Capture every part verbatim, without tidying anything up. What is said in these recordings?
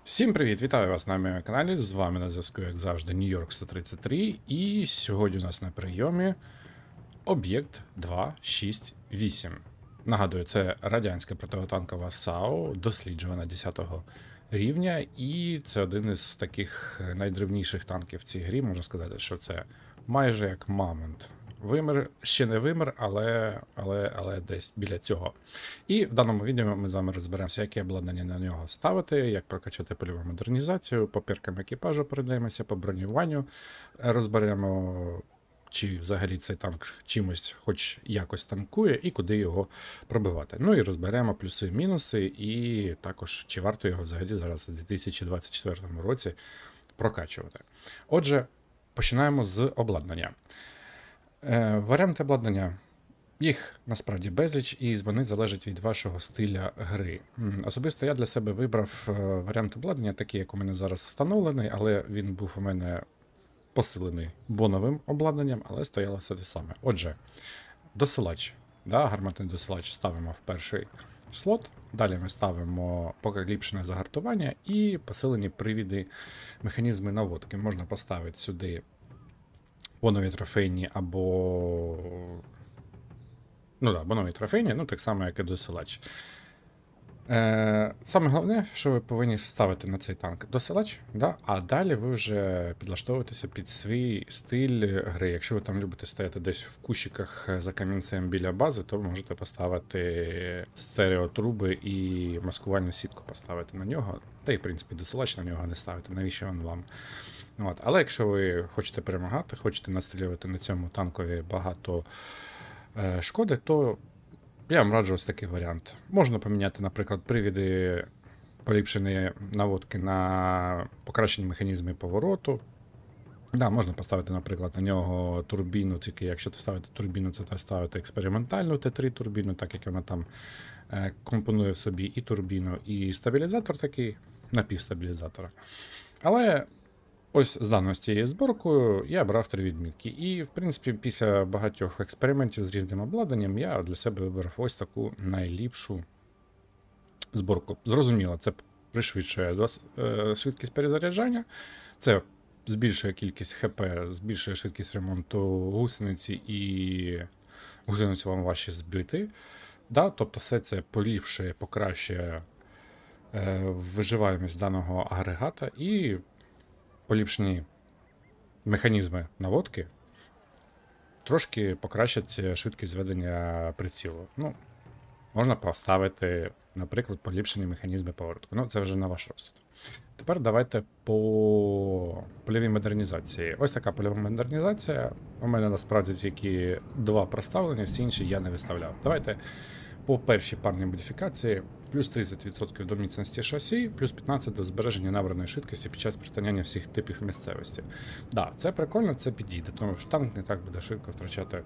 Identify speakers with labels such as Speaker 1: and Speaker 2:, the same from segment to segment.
Speaker 1: Всім привіт! Вітаю вас на моєму каналі. З вами на зв'язку, як завжди, Нью-Йорк сто тридцять три. І сьогодні у нас на прийомі об'єкт два шість вісім. Нагадую, це радянська противотанкова САУ, досліджувана десятого рівня. І це один із таких найдревніших танків в цій грі. Можна сказати, що це майже як мамонт. Вимір, ще не вимір, але, але, але десь біля цього. І в даному відео ми з вами розберемося, яке обладнання на нього ставити, як прокачати польову модернізацію, по піркам екіпажу перейдемося, по бронюванню розберемо, чи взагалі цей танк чимось хоч якось танкує, і куди його пробивати. Ну і розберемо плюси і мінуси, і також, чи варто його взагалі зараз у дві тисячі двадцять четвертому році прокачувати. Отже, починаємо з обладнання. Е, варіанти обладнання. Їх насправді безліч, і вони залежать від вашого стиля гри. Особисто я для себе вибрав варіант обладнання, такий, як у мене зараз встановлений, але він був у мене посилений боновим обладнанням, але стояло все те саме. Отже, досилач, да, гарматний досилач ставимо в перший слот, далі ми ставимо поліпшене загартування і посилені привіди, механізми наводки. Можна поставити сюди бонові трофейні або... Ну так, бонові трофейні, ну так само, як і досилач. Е, Саме головне, що ви повинні ставити на цей танк досилач, да? А далі ви вже підлаштовуєтеся під свій стиль гри. Якщо ви там любите стояти десь в кущиках за камінцем біля бази, то ви можете поставити стереотруби і маскувальну сітку поставити на нього. Та й, в принципі, досилач на нього не ставити, навіщо він вам. От. Але якщо ви хочете перемагати, хочете настрілювати на цьому танкові багато е, шкоди, то я вам раджу ось такий варіант. Можна поміняти, наприклад, привіди поліпшені наводки на покращені механізми повороту. Да, можна поставити, наприклад, на нього турбіну, тільки якщо ставити турбіну, то ставити експериментальну Т три турбіну, так як вона там е, компонує в собі і турбіну, і стабілізатор такий, напівстабілізатора. Але ось з даною цією зборкою я брав три відмітки. І, в принципі, після багатьох експериментів з різним обладнанням я для себе вибрав ось таку найліпшу зборку. Зрозуміло, це пришвидшує швидкість перезаряджання, це збільшує кількість ХП, збільшує швидкість ремонту гусениці і гусеницю вам важче збити. Да? Тобто все це поліпшує, покращує е, виживаємість даного агрегата і поліпшені механізми наводки трошки покращать швидкість зведення прицілу. Ну, можна поставити, наприклад, поліпшені механізми повороту. Ну, це вже на ваш розсуд. Тепер давайте по польовій модернізації. Ось така польова модернізація. У мене насправді тільки два проставлення, всі інші я не виставляв. Давайте по першій парній модифікації. Плюс тридцять відсотків до міцності шасі, плюс п'ятнадцять відсотків до збереження набраної швидкості під час притиняння всіх типів місцевості. Да, це прикольно, це підійде, тому що танк не так буде швидко втрачати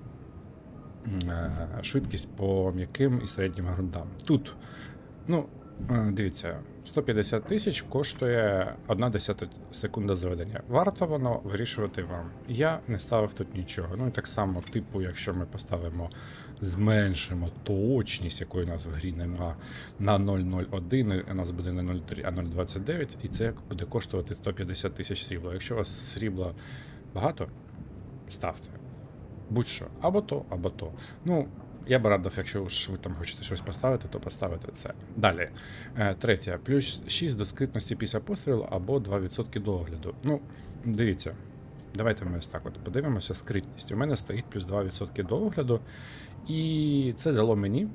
Speaker 1: е, швидкість по м'яким і середнім ґрунтам. Тут, ну, е, дивіться, сто п'ятдесят тисяч коштує одна десята секунда зведення. Варто воно вирішувати вам. Я не ставив тут нічого. Ну і так само, типу, якщо ми поставимо, зменшимо точність, якої у нас в грі нема, на нуль цілих нуль один, у нас буде не нуль цілих три, а нуль цілих двадцять дев'ять, і це буде коштувати сто п'ятдесят тисяч срібла. Якщо у вас срібла багато, ставте. Будь-що. Або то, або то. Ну, я б радив, якщо ж ви там хочете щось поставити, то поставити це. Далі. Е, третє. Плюс шість до скритності після пострілу або два відсотки до огляду. Ну, дивіться. Давайте ми ось так от подивимося скритність. У мене стоїть плюс два відсотки до огляду. І це дало мені,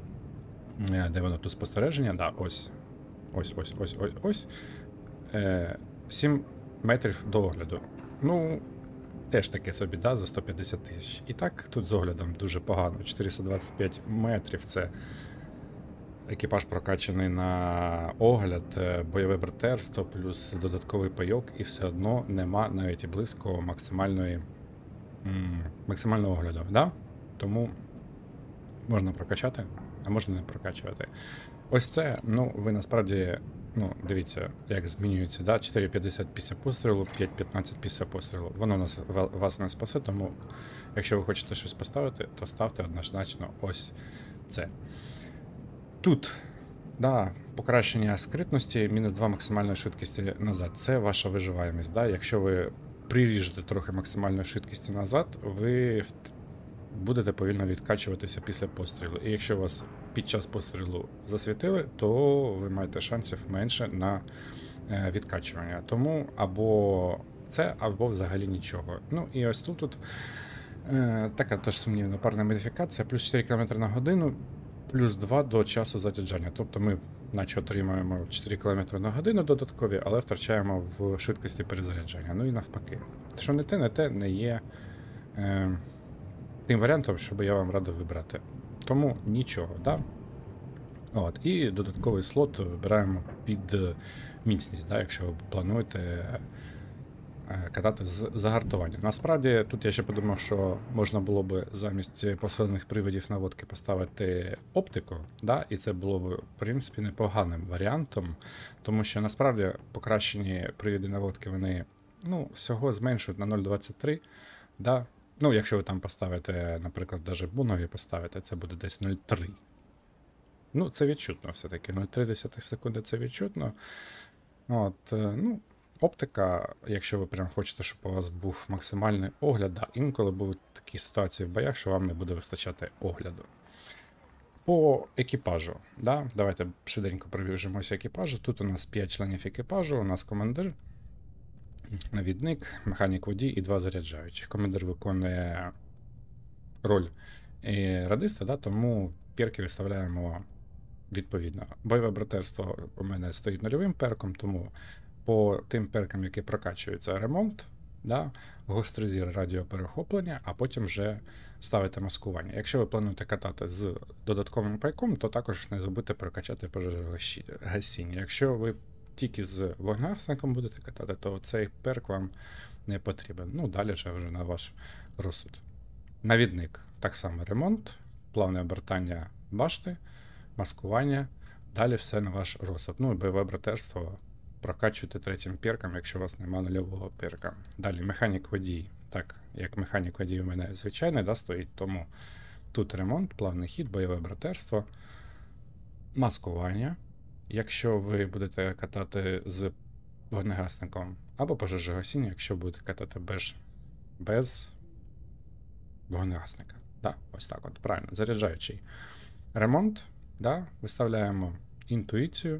Speaker 1: де воно тут спостереження, да, ось, ось, ось, ось, ось, ось, е, сім метрів до огляду. Ну, теж таке собі, да, за сто п'ятдесят тисяч. І так, тут з оглядом дуже погано. чотириста двадцять п'ять метрів, це екіпаж прокачаний на огляд, бойове братерство, плюс додатковий пайок, і все одно нема навіть і близько максимальної, м, максимального огляду, да? Тому можна прокачати, а можна не прокачувати. Ось це, ну, ви насправді, ну, дивіться, як змінюється, да? чотири п'ятдесят після пострілу, п'ять п'ятнадцять після пострілу. Воно нас, вас не спасе, тому якщо ви хочете щось поставити, то ставте однозначно ось це. Тут Да, покращення скритності, мінус два максимальної швидкості назад. Це ваша виживаємість. Да? Якщо ви приріжете трохи максимальної швидкості назад, ви будете повільно відкачуватися після пострілу. І якщо вас під час пострілу засвітили, то ви маєте шансів менше на відкачування. Тому або це, або взагалі нічого. Ну і ось тут, тут е, така теж сумнівна парна модифікація, плюс чотири кілометри на годину, плюс два до часу заряджання. Тобто ми наче отримаємо чотири кілометри на годину додаткові, але втрачаємо в швидкості перезаряджання. Ну і навпаки. Що не те, не те не є е, тим варіантом, що би я вам радив вибрати. Тому нічого, да? От, і додатковий слот вибираємо під міцність, да, якщо ви плануєте катати з загартування. Насправді, тут я ще подумав, що можна було б замість посилених приводів наводки поставити оптику, да, і це було б, в принципі, непоганим варіантом, тому що насправді покращені приводи наводки, вони ну, всього зменшують на нуль двадцять три. Да. Ну, якщо ви там поставите, наприклад, навіть бунові поставите, це буде десь нуль три. Ну, це відчутно все-таки. нуль цілих три секунди це відчутно. От, ну, оптика, якщо ви прям хочете, щоб у вас був максимальний огляд, да, інколи будуть такі ситуації в боях, що вам не буде вистачати огляду. По екіпажу, да, давайте швиденько пробіжимося екіпажу. Тут у нас п'ять членів екіпажу, у нас командир, навідник, механік водій і два заряджаючих. Командир виконує роль радиста, да, тому перки виставляємо відповідно. Бойове братерство у мене стоїть нульовим перком, тому по тим перкам, які прокачуються, ремонт, да, гострий зір, радіоперехоплення, а потім вже ставите маскування. Якщо ви плануєте катати з додатковим пайком, то також не забудьте прокачати пожежогасіння. Якщо ви тільки з вогнегасником будете катати, то цей перк вам не потрібен. Ну, далі вже вже на ваш розсуд. Навідник, так само ремонт, плавне обертання башти, маскування, далі все на ваш розсуд. Ну і бойове братерство прокачуйте третім перком, якщо у вас немає нульового перка. Далі механік водій. Так, як механік водій у мене звичайний, да, стоїть, тому тут ремонт, плавний хід, бойове братерство, маскування. Якщо ви будете катати з вогнегасником, або пожежогасіння, якщо будете катати без, без вогнегасника. Да, ось так от, правильно, заряджаючий. Ремонт, да, виставляємо інтуїцію,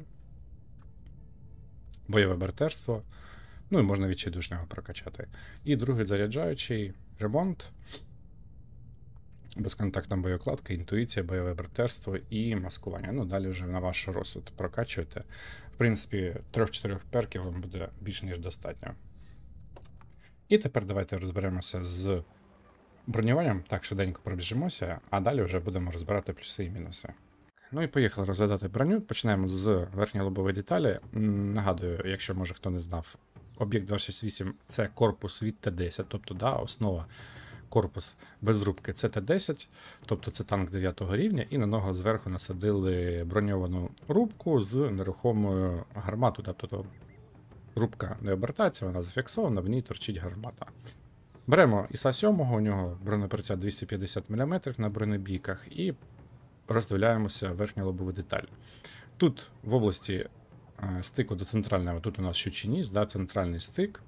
Speaker 1: бойове братерство, ну і можна відчайдушного прокачати. І другий заряджаючий ремонт, безконтактна боєкладка, інтуїція, бойове братерство і маскування. Ну, далі вже на ваш розсуд прокачуєте. В принципі, трьох-чотирьох перків вам буде більш ніж достатньо. І тепер давайте розберемося з бронюванням. Так, швиденько пробіжимося, а далі вже будемо розбирати плюси і мінуси. Ну і поїхали розглядати броню. Починаємо з верхньої лобової деталі. Нагадую, якщо, може, хто не знав, об'єкт два шість вісім – це корпус від Т десять, тобто, да, основа, корпус без рубки – це Т десять, тобто це танк дев'ятого рівня, і на нього зверху насадили броньовану рубку з нерухомою гарматою, тобто рубка не обертається, вона зафіксована, в ній торчить гармата. Беремо Іса сім, у нього бронеприця двісті п'ятдесят міліметрів на бронебійках, і роздивляємося верхню лобову деталь. Тут в області стику до центрального, тут у нас щучий ніс, да, центральний стик,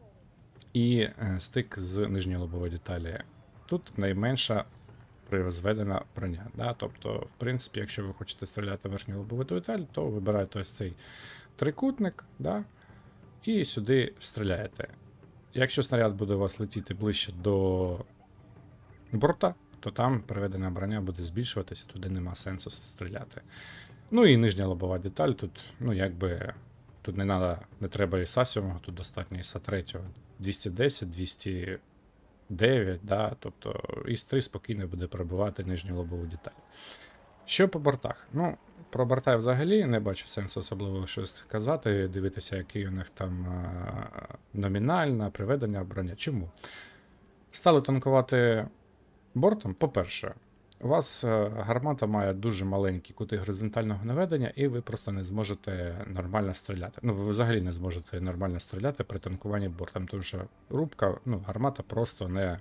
Speaker 1: і стик з нижньої лобової деталі. Тут найменша призведена броня. Да? Тобто, в принципі, якщо ви хочете стріляти верхню лобову деталь, то вибираєте ось цей трикутник, да? І сюди стріляєте. Якщо снаряд буде у вас летіти ближче до борта, то там приведена броня буде збільшуватися, туди нема сенсу стріляти. Ну і нижня лобова деталь, тут, ну якби, тут не надо, не треба Іса сім, тут достатньо Іса три, двісті десять, двісті дев'ять, да, тобто Іс три спокійно буде пробивати нижню лобову деталь. Що по бортах? Ну, про борта я взагалі не бачу сенсу особливо щось казати, дивитися, який у них там а, номінальна, приведення броня. Чому? Стали танкувати бортом, по-перше, у вас гармата має дуже маленькі кути горизонтального наведення, і ви просто не зможете нормально стріляти. Ну, ви взагалі не зможете нормально стріляти при танкуванні бортом, тому що рубка, ну, гармата просто не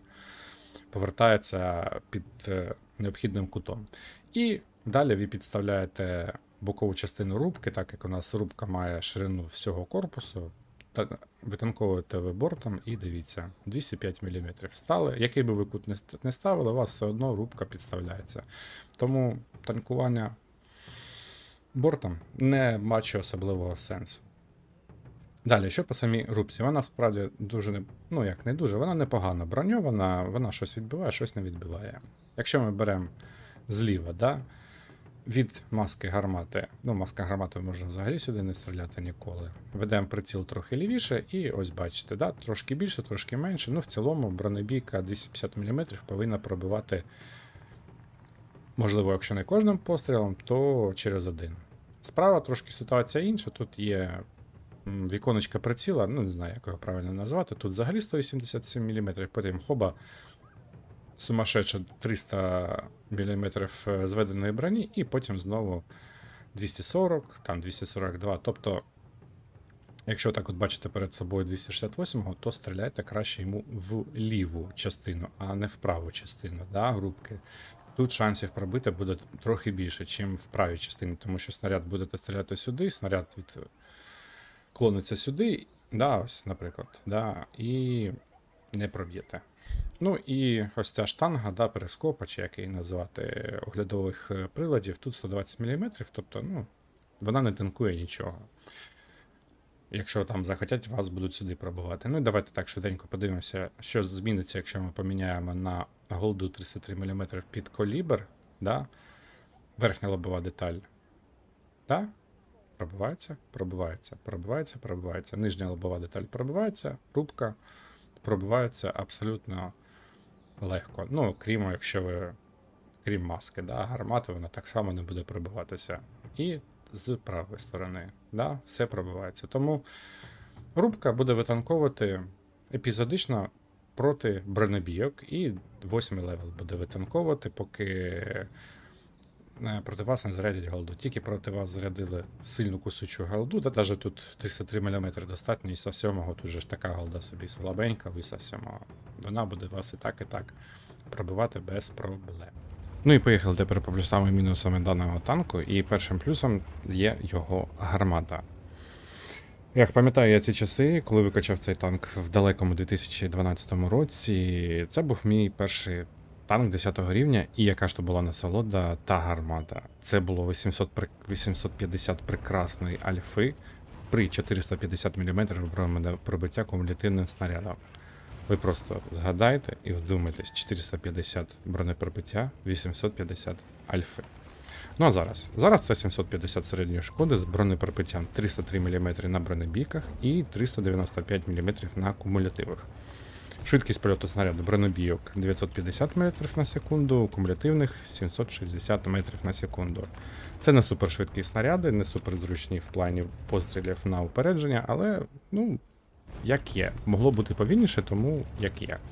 Speaker 1: повертається під необхідним кутом. І далі ви підставляєте бокову частину рубки, так як у нас рубка має ширину всього корпусу, та витанковуєте ви бортом і дивіться, двісті п'ять міліметрів стали. Який би ви кут не ст- не ставили, у вас все одно рубка підставляється. Тому танкування бортом не бачу особливого сенсу. Далі, що по самій рубці? Вона справді дуже, не- ну як не дуже, вона непогано броньована, вона щось відбиває, щось не відбиває. Якщо ми беремо зліва, да, від маски гармати, ну маска гармати можна взагалі сюди не стріляти ніколи. Ведемо приціл трохи лівіше і ось бачите, да, трошки більше, трошки менше. Ну в цілому бронебійка двісті п'ятдесят міліметрів повинна пробивати, можливо, якщо не кожним пострілом, то через один. Справа трошки ситуація інша, тут є м, віконечко приціла, ну не знаю, як його правильно назвати. Тут взагалі сто вісімдесят сім міліметрів, потім хоба сумасшедша триста міліметрів зведеної броні, і потім знову двісті сорок, там двісті сорок два. Тобто, якщо так от бачите перед собою двісті шістдесят вісім, то стріляйте краще йому в ліву частину, а не в праву частину, да, групки. Тут шансів пробити буде трохи більше, ніж в правій частині, тому що снаряд будете стріляти сюди, снаряд відклониться сюди, да, ось, наприклад, да, і не проб'єте. Ну і ось ця штанга, да, перископа, чи як її назвати, оглядових е, приладів, тут сто двадцять міліметрів, тобто, ну, вона не танкує нічого. Якщо там захотять, вас будуть сюди пробувати. Ну і давайте так швиденько подивимося, що зміниться, якщо ми поміняємо на голду триста три міліметри під колібр, да? Верхня лобова деталь. Да? Пробивається, пробивається, пробивається, пробивається. Нижня лобова деталь пробивається, рубка пробивається абсолютно легко. Ну, крім, якщо ви, крім маски, да? Гармати, вона так само не буде пробиватися. І з правої сторони, да? Все пробивається. Тому рубка буде витанковувати епізодично проти бронебійок, і восьмий левел буде витанковувати, поки е, проти вас не зарядять голду. Тільки проти вас зарядили сильну кусучу голду, да, навіть тут триста три міліметри достатньо, і ІСа сьомого, тут же ж така голда собі слабенька, у ІСа сьомого. Вона буде вас і так, і так пробивати без проблем. Ну і поїхали тепер по плюсам і мінусами даного танку, і першим плюсом є його гармата. Як пам'ятаю я ці часи, коли викачав цей танк в далекому дві тисячі дванадцятому році, це був мій перший танк десятого рівня, і яка ж то була насолода та гармата. Це було вісімсот, вісімсот п'ятдесят прекрасної альфи при чотириста п'ятдесят міліметрів пробиття кумулятивним снарядом. Ви просто згадайте і вдумайтесь, чотириста п'ятдесят бронепробиття, вісімсот п'ятдесят альфи. Ну а зараз? Зараз це сімсот п'ятдесят середньої шкоди з бронепробиттям триста три міліметри на бронебійках і триста дев'яносто п'ять міліметрів на кумулятивах. Швидкість польоту снаряду бронебійок дев'ятсот п'ятдесят метрів на секунду, кумулятивних сімсот шістдесят метрів на секунду. Це не супершвидкі снаряди, не суперзручні в плані пострілів на упередження, але, ну, як є. Могло бути повільніше, тому як є.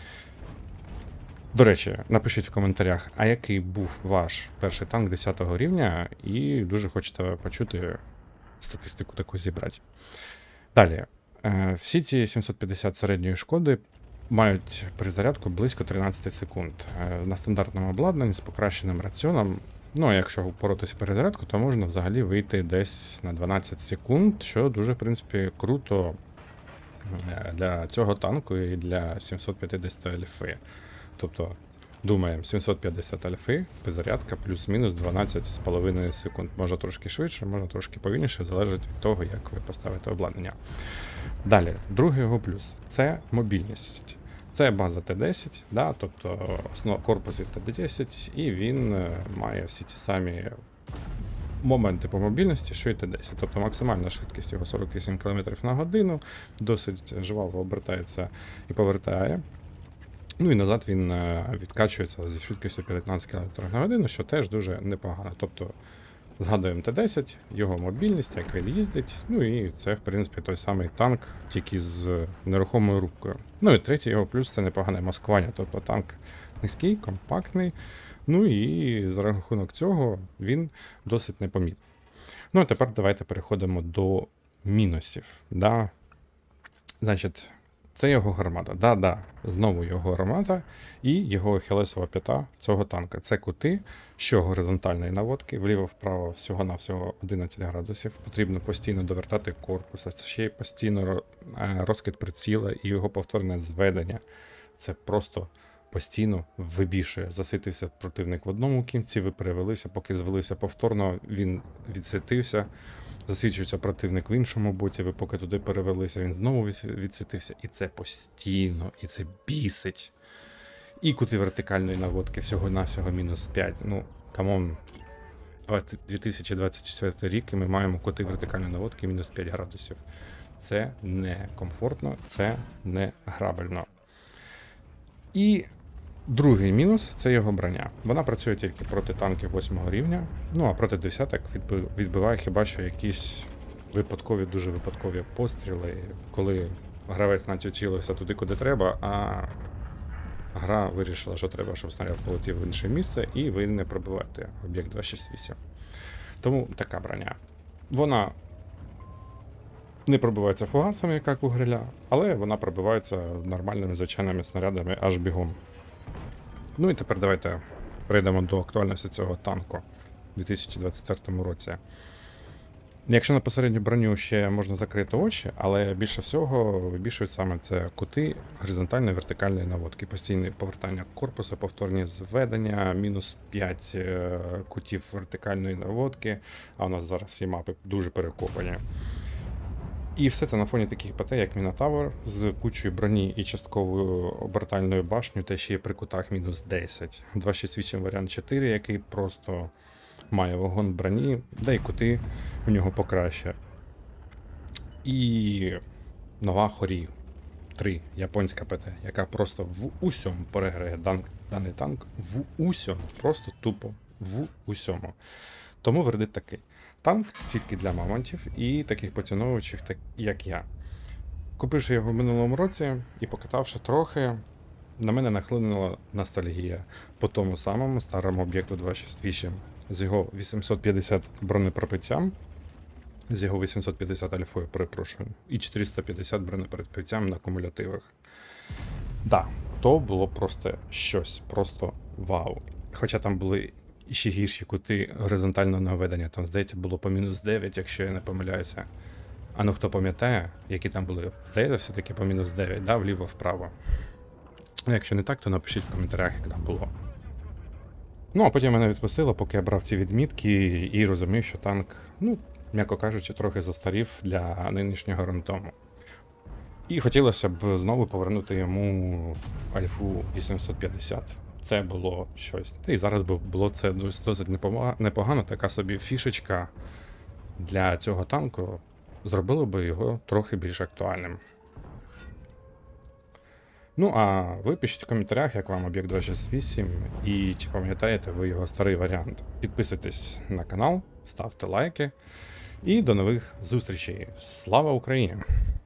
Speaker 1: До речі, напишіть в коментарях, а який був ваш перший танк десятого рівня, і дуже хочете почути статистику таку зібрати. Далі. Всі ці сімсот п'ятдесят середньої шкоди мають перезарядку близько тринадцять секунд. На стандартному обладнанні з покращеним раціоном, ну а якщо боротися перезарядку, то можна взагалі вийти десь на дванадцять секунд, що дуже, в принципі, круто для цього танку і для сімсот п'ятдесят альфи. Тобто, думаємо, сімсот п'ятдесят альфи, перезарядка плюс-мінус дванадцять з половиною секунд. Може трошки швидше, може трошки повільніше, залежить від того, як ви поставите обладнання. Далі, другий його плюс – це мобільність. Це база Т десять, да, тобто основа корпусу Т десять, і він має всі ті самі моменти по мобільності, що і Т десять. Тобто максимальна швидкість його сорок вісім кілометрів на годину, досить жваво обертається і повертає. Ну і назад він відкачується зі швидкістю п'ятнадцять кілометрів на годину, що теж дуже непогано. Тобто згадуємо Т десять, його мобільність, як він їздить, ну і це, в принципі, той самий танк, тільки з нерухомою рубкою. Ну і третій його плюс – це непогане маскування, тобто танк низький, компактний, ну і за рахунок цього він досить непомітний. Ну а тепер давайте переходимо до мінусів. Да? Значить, Це його гармата. Да-да, знову його гармата і його хелесова п'ята цього танка. Це кути, що горизонтальної наводки, вліво-вправо всього-навсього одинадцять градусів. Потрібно постійно довертати корпус, а ще й постійно розкид приціла і його повторне зведення. Це просто постійно вибішує. Засвітився противник в одному кінці, ви перевелися, поки звелися повторно, він відсвітився. Засвідчується противник в іншому боці, ви поки туди перевелися, він знову відсвітився. І це постійно, і це бісить. І кути вертикальної наводки всього-навсього мінус п'ять. Ну, камон, дві тисячі двадцять четвертий рік і ми маємо кути вертикальної наводки мінус п'ять градусів. Це не комфортно, це не грабельно. І другий мінус – це його броня. Вона працює тільки проти танків восьмого рівня, ну а проти десяток відбиває хіба що якісь випадкові, дуже випадкові постріли, коли гравець наче цілився туди, куди треба, а гра вирішила, що треба, щоб снаряд полетів в інше місце, і ви не пробиваєте об'єкт два шість вісім. Тому така броня. Вона не пробивається фугасами, як у гриля, але вона пробивається нормальними звичайними снарядами аж бігом. Ну і тепер давайте перейдемо до актуальності цього танку у дві тисячі двадцять четвертому році. Якщо на посередню броню ще можна закрити очі, але більше всього вибішують саме це кути горизонтальної вертикальної наводки, постійне повертання корпусу, повторні зведення, мінус п'ять кутів вертикальної наводки, а у нас зараз всі мапи дуже перекопані. І все це на фоні таких ПТ, як Мінотавр, з кучою броні і частковою обертальною башнею, та ще й при кутах мінус десять. два шість вісім варіант чотири, який просто має вагон броні, да й кути у нього покраще. І нова Хорі три, японська ПТ, яка просто в усьому переграє дан, даний танк, в усьому, просто тупо в усьому. Тому вердикт такий. Танк тільки для мамонтів і таких поціновувачів, так, як я. Купивши його в минулому році і покатавши трохи, на мене нахлинула ностальгія по тому самому старому об'єкту два шість вісім з його вісімсот п'ятдесят бронепробиттям, з його вісімсот п'ятдесят альфою, перепрошую, і чотириста п'ятдесят бронепробиттям на кумулятивах. Да, то було просто щось, просто вау. Хоча там були і ще гірші кути горизонтального наведення. Там, здається, було по мінус дев'ять, якщо я не помиляюся. А ну хто пам'ятає, які там були? Здається, все-таки по мінус дев'ять, да, вліво-вправо. Якщо не так, то напишіть в коментарях, як там було. Ну, а потім мене відпустило, поки я брав ці відмітки і розумів, що танк, ну, м'яко кажучи, трохи застарів для нинішнього рантому. І хотілося б знову повернути йому альфу вісімсот п'ятдесят. Це було щось. Та і зараз би було це досить непогано, така собі фішечка для цього танку зробило би його трохи більш актуальним. Ну, а ви пишіть в коментарях, як вам об'єкт два шість вісім, і чи пам'ятаєте ви його старий варіант. Підписуйтесь на канал, ставте лайки, і до нових зустрічей. Слава Україні!